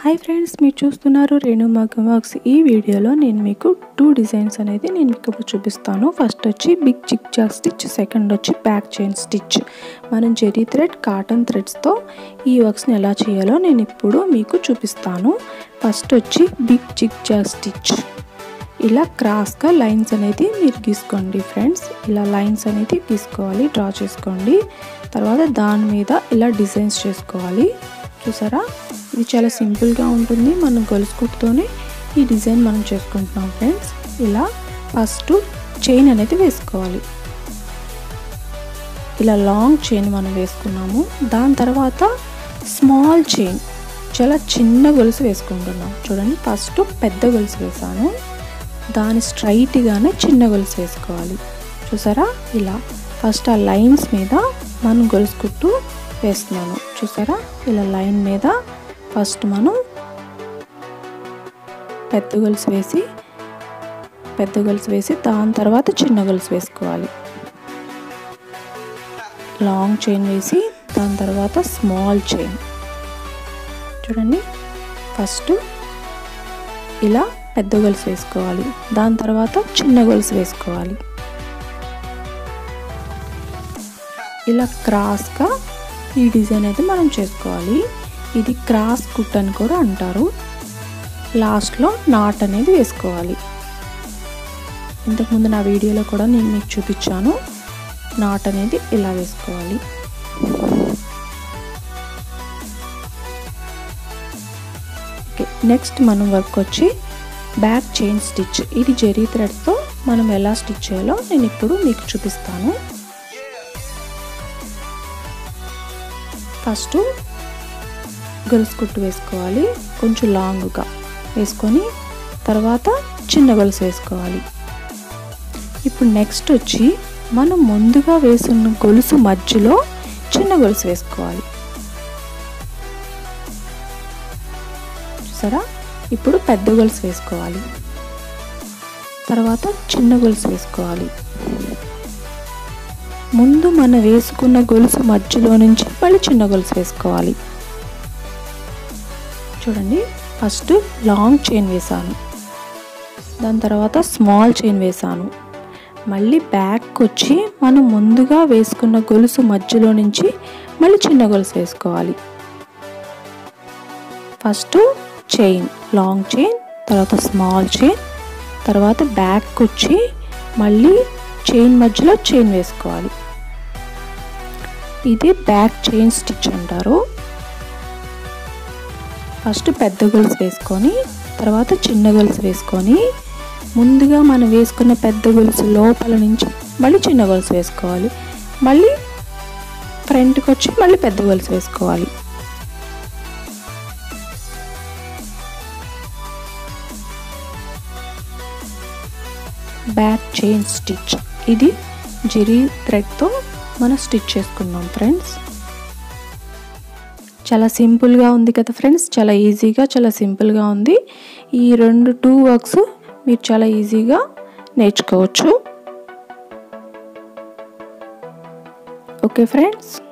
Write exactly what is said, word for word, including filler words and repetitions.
Hi friends, మీరు చూస్తున్నారు రేణు మగ్గం వర్క్స్। ఈ వీడియోలో నేను మీకు టూ డిజైన్స్ అనేది నేను మీకు ఇప్పుడు చూపిస్తాను। ఫస్ట్ వచ్చి big zig zag stitch, second వచ్చి బ్యాక్ చైన్ స్టిచ్। మనం జెరీ థ్రెడ్, కాటన్ థ్రెడ్స్ తో ఈ వర్క్స్ ని ఎలా చేయాలో నేను ఇప్పుడు మీకు చూపిస్తాను। ఫస్ట్ వచ్చి బిగ్ జిగ్ జాగ్ స్టిచ్। ఇలా క్రాస్ గా లైన్స్ అనేది మీరు గీసుకోండి ఫ్రెండ్స్। ఇలా లైన్స్ అనేది గీసుకోవాలి, డ్రా చేసుకోండి। తర్వాత దాని మీద ఇలా డిజైన్స్ చేసుకోవాలి। చూసారా, ఇది చాలా సింపుల్ గా ఉంటుంది। మనం గొలుసు కుట్టుతోనే ఈ డిజైన్ మనం చేసుకుంటున్నాం ఫ్రెండ్స్। ఇలా ఫస్ట్ చైన్ అనేది వేసుకోవాలి। ఇలా లాంగ్ చైన్ మనం వేసుకున్నాము। దాని తర్వాత స్మాల్ చైన్, చాలా చిన్న గొలుసు వేసుకుంటున్నాం। చూడండి, ఫస్ట్ పెద్ద గొలుసు వేసాను, దాని స్ట్రైట్ గానే చిన్న గొలుసు వేసుకోవాలి। చూసారా, ఇలా ఫస్ట్ ఆ లైన్స్ మీద మనం గొలుసు కుట్టు వేస్తున్నాను। చూసారా, ఇలా లైన్ మీద ఫస్ట్ మనం పెద్ద గొలుసు వేసి పెద్ద గొలుసు వేసి దాని తర్వాత చిన్న గొలుసు వేసుకోవాలి। లాంగ్ చైన్ వేసి దాని తర్వాత స్మాల్ చైన్। చూడండి, ఫస్ట్ ఇలా పెద్ద గొలుసు వేసుకోవాలి, దాని తర్వాత చిన్న గొలుసు వేసుకోవాలి। ఇలా క్రాస్గా ఈ డిజైన్ అయితే మనం చేసుకోవాలి। ఇది క్రాస్ కుట్ అని కూడా అంటారు। లాస్ట్లో నాట్ అనేది వేసుకోవాలి। ఇంతకుముందు నా వీడియోలో కూడా నేను మీకు చూపించాను, నాట్ అనేది ఇలా వేసుకోవాలి। ఓకే, నెక్స్ట్ మనం వర్క్ వచ్చి బ్యాక్ చైన్ స్టిచ్। ఇది జెరీ థ్రెడ్తో మనం ఎలా స్టిచ్ చేయాలో నేను ఇప్పుడు మీకు చూపిస్తాను। ఫస్ట్ గొలుసు కుట్టు వేసుకోవాలి, కొంచెం లాంగ్గా వేసుకొని తర్వాత చిన్న గొలుసు వేసుకోవాలి। ఇప్పుడు నెక్స్ట్ వచ్చి మనం ముందుగా వేసుకున్న గొలుసు మధ్యలో చిన్న గొలుసు వేసుకోవాలి। చూసారా, ఇప్పుడు పెద్ద గొలుసు వేసుకోవాలి, తర్వాత చిన్న గొలుసు వేసుకోవాలి। ముందు మనం వేసుకున్న గొలుసు మధ్యలో నుంచి మళ్ళీ చిన్న గొలుసు వేసుకోవాలి। చూడండి, ఫస్ట్ లాంగ్ చైన్ వేసాను, దాని తర్వాత స్మాల్ చైన్ వేసాను, మళ్ళీ బ్యాక్ వచ్చి మనం ముందుగా వేసుకున్న గొలుసు మధ్యలో నుంచి మళ్ళీ చిన్న గొలుసు వేసుకోవాలి। ఫస్ట్ చైన్, లాంగ్ చైన్, తర్వాత స్మాల్ చైన్, తర్వాత బ్యాక్ వచ్చి మళ్ళీ చైన్ మధ్యలో చైన్ వేసుకోవాలి। ఇది బ్యాక్ చైన్ స్టిచ్ అంటారు। ఫస్ట్ పెద్ద గొలుసు వేసుకొని తర్వాత చిన్న గొలుసు వేసుకొని ముందుగా మనం వేసుకున్న పెద్ద గొలుసు లోపల నుంచి మళ్ళీ చిన్న గొలుసు వేసుకోవాలి, మళ్ళీ ఫ్రంట్కి వచ్చి మళ్ళీ పెద్ద గొలుసు వేసుకోవాలి। బ్యాక్ చైన్ స్టిచ్, ఇది జెరీ థ్రెడ్తో మనం స్టిచ్ చేసుకున్నాం ఫ్రెండ్స్। చాలా సింపుల్గా ఉంది కదా ఫ్రెండ్స్, చాలా ఈజీగా చాలా సింపుల్గా ఉంది। ఈ రెండు టూ వర్క్స్ మీరు చాలా ఈజీగా నేర్చుకోవచ్చు। Okay friends.